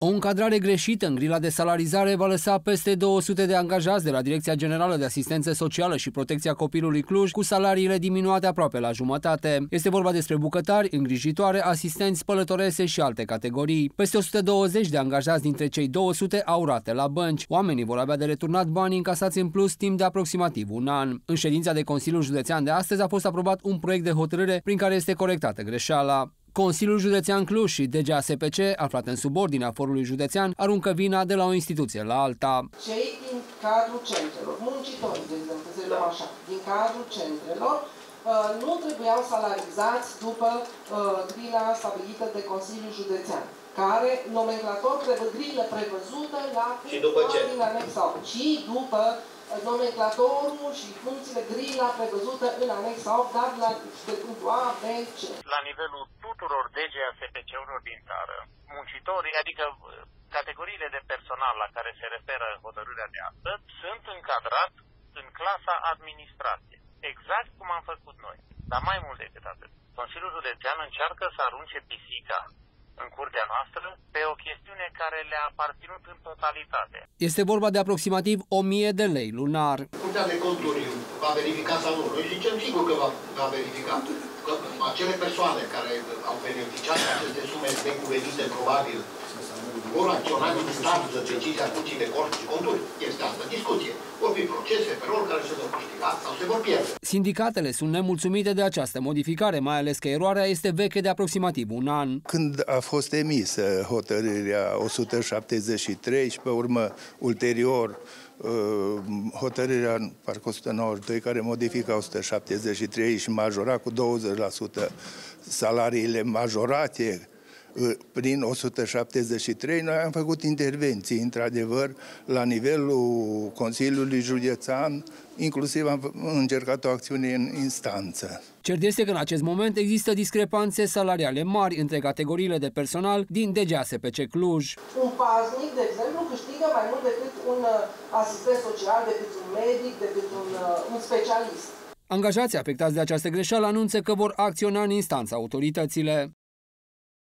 O încadrare greșită în grila de salarizare va lăsa peste 200 de angajați de la Direcția Generală de Asistență Socială și Protecția Copilului Cluj cu salariile diminuate aproape la jumătate. Este vorba despre bucătari, îngrijitoare, asistenți, spălătorese și alte categorii. Peste 120 de angajați dintre cei 200 au rate la bănci. Oamenii vor avea de returnat banii încasați în plus timp de aproximativ un an. În ședința de Consiliul Județean de astăzi a fost aprobat un proiect de hotărâre prin care este corectată greșeala. Consiliul Județean Cluj și DGASPC, aflat în subordinea Forului Județean, aruncă vina de la o instituție la alta. Cei din cadrul centrelor, muncitorii, de exemplu, să luăm așa, din cadrul centrelor, nu trebuiau salarizați după grila stabilită de Consiliul Județean, care nomenclator grilă prevăzută la din anexa 8, ci după nomenclatorul și funcțiile grila prevăzută în anexa 8, dar la punctul A, B, C. La nivelul tuturor DGASPC-urilor din țară, muncitorii, adică categoriile de personal la care se referă hotărârea de astăzi, sunt încadrați în clasa administrație, exact cum am făcut noi. Dar mai mult decât atât, Consiliul Județean încearcă să arunce pisica în curtea noastră pe o chestiune care le-a aparținut în totalitate. Este vorba de aproximativ 1000 de lei lunar. Curtea de Conturi va verifica sau nu? Noi zicem sigur că va verifica că acele persoane care au beneficiat de aceste sume necuvenite probabil vor acționa în instanță decizia Curții de Conturi. Este asta discuție. Vor fi procese pe rol care se vor câștiga sau se vor pierde. Sindicatele sunt nemulțumite de această modificare, mai ales că eroarea este veche de aproximativ un an. Când a fost emisă hotărârea 173 și pe urmă ulterior hotărârea parcă 192 care modifică 173 și majora cu 20% salariile majorate prin 173, noi am făcut intervenții, într-adevăr, la nivelul Consiliului Județean, inclusiv am încercat o acțiune în instanță. Cert este că în acest moment există discrepanțe salariale mari între categoriile de personal din DGASPC Cluj. Un paznic, de exemplu, câștigă mai mult decât un asistent social, decât un medic, decât un specialist. Angajații afectați de această greșeală anunță că vor acționa în instanță autoritățile.